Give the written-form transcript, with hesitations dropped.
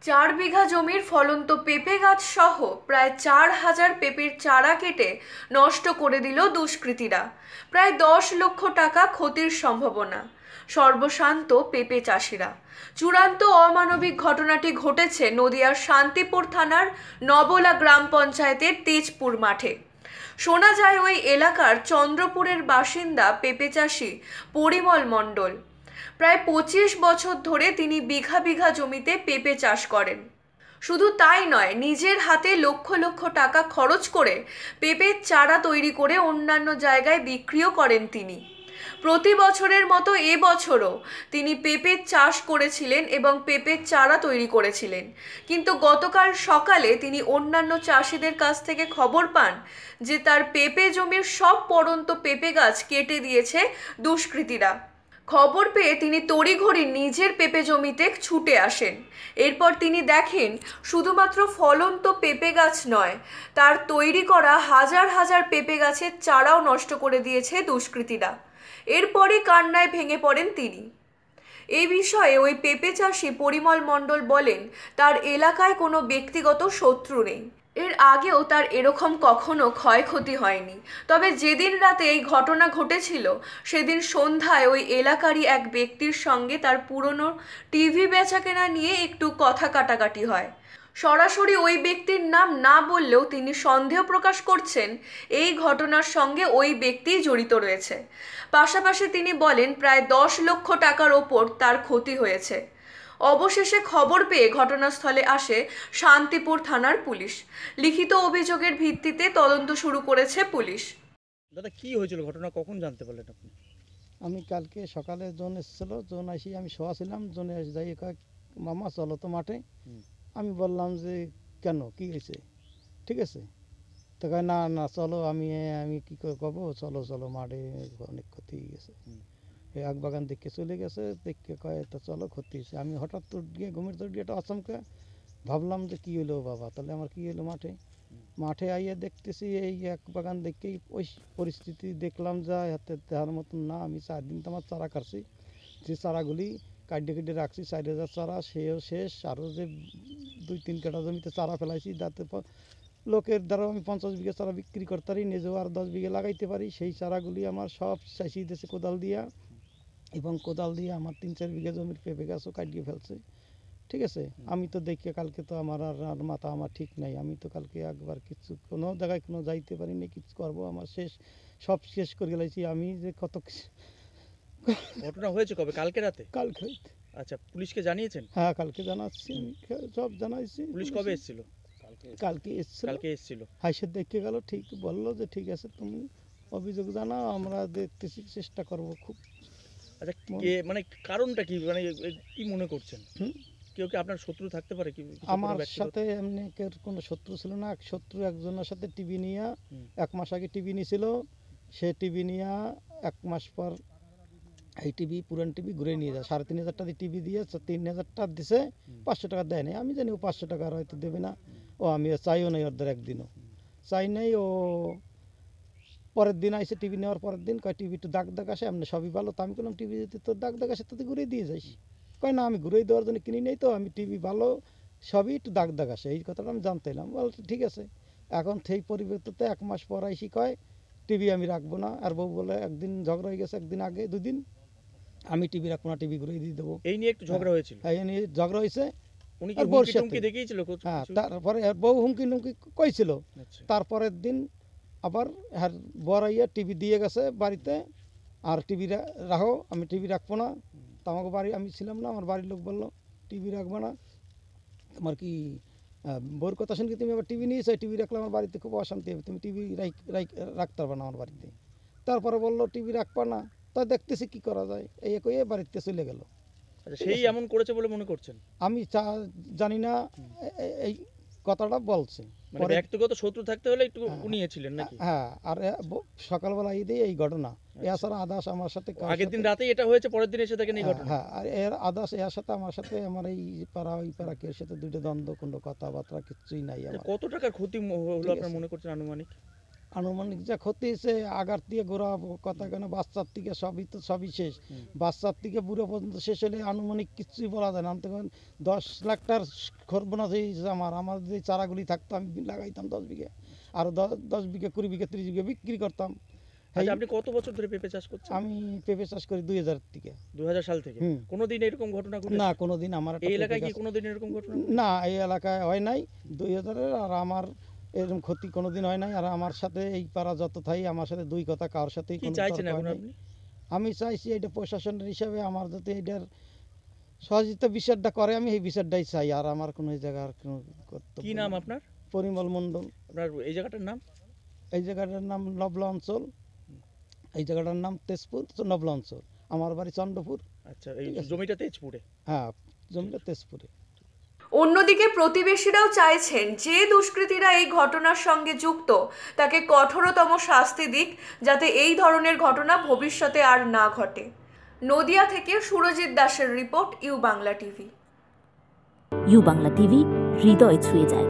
4 বিঘা জমির ফলন্ত পেঁপে গাছ সহ প্রায় 4,000 পেঁপের চারা কেটে নষ্ট করে দিল দুষ্কৃতীরা। প্রায় 10 লক্ষ টাকা ক্ষতির সম্ভাবনা। সর্বশান্ত পেঁপে চাষিরা। চূড়ান্ত অমানবিক ঘটনাটি ঘটেছে নদিয়ার শান্তিপুর থানার নবলা গ্রাম পঞ্চায়েতের তেজপুর মাঠে। শোনা যায় ওই এলাকার চন্দ্রপুরের বাসিন্দা পেঁপে চাষি পরিমল মণ্ডল। প্রায় 25 বছর ধরে তিনি বিঘা বিঘা জমিতে পেঁপে চাষ করেন। শুধু তাই নয়, নিজের হাতে লক্ষ লক্ষ টাকা খরচ করে পেঁপের চারা তৈরি করে অন্যান্য জায়গায় বিক্রিও করেন তিনি। প্রতি বছরের মতো এবছরও তিনি পেঁপের চাষ করেছিলেন এবং পেঁপের চারা তৈরি করেছিলেন। কিন্তু গতকাল সকালে তিনি অন্যান্য চাষিদের কাছ থেকে খবর পান যে তার পেঁপে জমির সব পড়ন্ত পেঁপে গাছ কেটে দিয়েছে দুষ্কৃতীরা। খবর পেয়ে তিনি তড়িঘড়ি নিজের পেঁপে জমিতে ছুটে আসেন। এরপর তিনি দেখেন শুধুমাত্র ফলন্ত পেঁপে গাছ নয়, তার তৈরি করা হাজার হাজার পেঁপে গাছের চারাও নষ্ট করে দিয়েছে দুষ্কৃতীরা। এরপরই কান্নায় ভেঙে পড়েন তিনি। এই বিষয়ে ওই পেঁপে চাষি পরিমল মণ্ডল বলেন, তার এলাকায় কোনো ব্যক্তিগত শত্রু নেই। এর আগেও তার এরকম কখনো ক্ষয়ক্ষতি হয়নি। তবে যেদিন রাতে এই ঘটনা ঘটেছিল সেদিন সন্ধ্যায় ওই এলাকারই এক ব্যক্তির সঙ্গে তার পুরনো টিভি বেচাকেনা নিয়ে একটু কথা কাটাকাটি হয়। সরাসরি ওই ব্যক্তির নাম না বললেও তিনি সন্দেহ প্রকাশ করছেন এই ঘটনার সঙ্গে ওই ব্যক্তিই জড়িত রয়েছে। পাশাপাশি তিনি বলেন প্রায় 10 লক্ষ টাকার ওপর তার ক্ষতি হয়েছে। অবশেষে খবর পেয়ে ঘটনাস্থলে আসে শান্তিপুর থানার পুলিশ। লিখিত অভিযোগের ভিত্তিতে তদন্ত শুরু করেছে পুলিশ। দাদা, কি হয়েছিল ঘটনা, কখন জানতে পারলেন আপনি? আমি কালকে সকালে জন এসেছিলো, জন আসি আমি শোয়া ছিলাম, জনে এসে যাই কয়েক মামা চলো তো মাঠে। আমি বললাম যে কেন, কি হয়েছে, ঠিক আছে? তো কয় না না চলো, আমি আমি কী করে কব, চলো চলো মাঠে, অনেক ক্ষতি হয়ে গেছে। এক বাগান দেখে চলে গেছে, দেখে কয় তো চলো ক্ষতি হয়েছে। আমি হঠাৎ তো গিয়ে ঘুমের তো গিয়ে একটা আচমকা ভাবলাম যে কী হলো বাবা, তাহলে আমার কী হলো। মাঠে আইয়া দেখতেছি এই এক বাগান দেখেই ওই পরিস্থিতি দেখলাম, যা হাতে দেওয়ার মতন না। আমি 4 দিন তো আমার চারা কাটছি, যে চারাগুলি কাটে কেটে রাখছি 4,000 চারা, সেও শেষ। আরও যে 2-3 কাঠা জমিতে চারা ফেলাইছি, যাতে লোকের দ্বারাও আমি 50 বিঘা চারা বিক্রি করতে পারি, নিজেও আর 10 বিঘা লাগাইতে পারি। সেই চারাগুলি আমার সব চাষি দিয়েছে কোদাল দিয়া, এবং কোদাল দিয়ে আমার 3-4 বিঘা জমির পেঁপে গাছও কাটিয়ে ফেলছে, ঠিক আছে? আমি তো দেখি কালকে তো আমার আর মাথা আমার ঠিক নাই। আমি তো কালকে একবার কিছু কোনো জায়গায় কোনো যাইতে পারিনি, কিছু করবো আমার সব শেষ করে গেলাইছি। আমি যে কত ঘটনা হয়েছে কবে? কালকে রাতে? কালকে। আচ্ছা, পুলিশকে জানিয়েছেন? হ্যাঁ, কালকে জানাচ্ছি, আমি সব জানাইছি। পুলিশ কবে এসেছিল? কালকে এসেছিল। হাইসে দেখে গেল, ঠিক বললো যে ঠিক আছে তুমি অভিযোগ জানাও, আমরা দেখতেছি, চেষ্টা করব খুব। আচ্ছা, মানে কারণটা কি, মানে কি মনে করছেন? কেউ কি আপনার শত্রু থাকতে পারে? কি আমার সাথে এমনি কোনো শত্রু ছিল না। শত্রু একজনের সাথে টিভি নিয়ে 1 মাস আগে টিভি নিয়েছিল। সে টিভি নিয়ে 1 মাস পর এই টিভি, পুরান টিভি ঘুরে নিয়ে যায়। 3,500 টাকা দিয়ে টিভি দিয়ে 3,000 টাকা দিছে, 500 টাকা দেয় নাই। আমি জানি ও 500 টাকা আর হয়তো দেবে না। ও আমি চাইও নাই, ওদের একদিনও চাই নাই। ও পরের দিন আইসে, টিভি নেওয়ার পরের দিন কয় টিভি একটু দাগ দাগ আসে, আপনি সবই ভালো। তো আমি বললাম টিভি যদি তোর দাগ দাগ আসে তো তুই ঘুরে দিয়ে যাইস। কয় না, আমি ঘুরে দেওয়ার জন্য কিনি নেই তো, আমি টিভি ভালো, সবই একটু দাগ দাগ আসে। এই কথাটা আমি জানতে এলাম। বল ঠিক আছে। এখন সেই পরিবর্তে 1 মাস পর আইসি কয় টিভি আমি রাখবো না। আর বউ বলে একদিন ঝগড়া হয়ে গেছে, একদিন আগে 2 দিন, আমি টিভি রাখবো না, টিভি ঘুরে দিয়ে দেবো। এই নিয়ে একটু ঝগড়া হয়েছিল? হ্যাঁ, এই নিয়ে ঝগড়া হয়েছে। উনি কি হুমকি টুমকি দেখিয়েছিল? হ্যাঁ, তারপরে বউ হুমকি লুমকি কইছিল। তারপরের দিন আবার হ্যাঁ বর আইয়া টিভি দিয়ে গেছে বাড়িতে, আর টিভি রাখো, আমি টিভি রাখবো না। তো আমাকে বাড়ি, আমি ছিলাম না, আমার বাড়ির লোক বললো টিভি রাখবো না, তোমার কি বউর কথা শুনে কি তুমি আবার টিভি নিয়েছো? টিভি রাখলে আমার বাড়িতে খুব অশান্তি হবে, তুমি টিভি রাখতে পারবে না আমার বাড়িতে। তারপরে বললো টিভি রাখবা না। তা দেখতেছি কি করা যায়, এই কয়ে বাড়িতে চলে গেল। আচ্ছা, সেই এমন করেছে বলে মনে করছেন? আমি জানি না, এই কথাটা বলছে। মানে ব্যক্তিগত শত্রু থাকতে হলে একটু উনিয়েছিলেন নাকি? হ্যাঁ, আর সকালবেলা এই ঘটনা। এছাড়া আদাস আমার সাথে আগের দিন রাতেই এটা হয়েছে, পরের দিন এসে দেখেন এই ঘটনা? হ্যাঁ, আর এর আদাস এর সাথে আমার সাথে, আমার এই পাড়া ওই পাড়া কেউ সাথে 2টা দ্বন্দ্ব, কোনো কথাবার্তা কিছুই নাই আমার। কত টাকার ক্ষতি হলো আপনার মনে করছেন আনুমানিক? আনুমানিক যা ক্ষতি হয়েছে আগার থেকে গোড়া কথা কেন বাচ্চার থেকে সবই শেষ, বাচ্চার থেকে বুড়ো পর্যন্ত শেষ হলে আনুমানিক কিছুই বলা যায় না। আমি তখন 10 লাখটার খরবনাশ হয়েছে আমার যে চারাগুলি থাকতো আমি লাগাইতাম 10 বিঘে, আর 10 বিঘে 20 বিঘে 30 বিঘে বিক্রি করতাম। আচ্ছা, আপনি কত বছর ধরে পেঁপে চাষ করছেন? আমি পেঁপে চাষ করি 2000 থেকে। 2000 সাল থেকে? কোনোদিন এরকম ঘটনা ঘটেছে? না, কোনোদিন আমার এই এলাকায় কি কোনোদিন এরকম ঘটনা? না, এই এলাকায় হয় নাই 2000-এর, আর আমার এরকম ক্ষতি কোনোদিন হয় নাই। আর আমার সাথে এই পাড়া যত থাই আমার সাথে দুই কথা কারোর সাথেই কি কোনো চাইছেন তর্ক এখন হয় নাই। আপনি? আমি চাইছি এটা প্রশাসনের হিসাবে আমার যাতে এটার সহযোগিতা বিচারটা করে, আমি এই বিচারটাই চাই। আর আমার কোনো এই জায়গার কোনো কর্তব্য কি নাম নেই। আপনার? পরিমল মণ্ডল। আপনার এই জায়গাটার নাম? এই জায়গাটার নাম নবলা অঞ্চল, এই জায়গাটার নাম তেজপুর, নবলা অঞ্চল। আমার বাড়ি চন্দ্রপুর। আচ্ছা, এই জমিটা তেজপুরে? হ্যাঁ, জমিটা তেজপুরে। অন্যদিকে প্রতিবেশীরাও চাইছেন যে দুষ্কৃতীরা এই ঘটনার সঙ্গে যুক্ত তাকে কঠোরতম শাস্তি দিক, যাতে এই ধরনের ঘটনা ভবিষ্যতে আর না ঘটে। নদিয়া থেকে সুরজিৎ দাসের report, U Bangla TV. U Bangla TV, হৃদয় ছুঁয়ে যায়।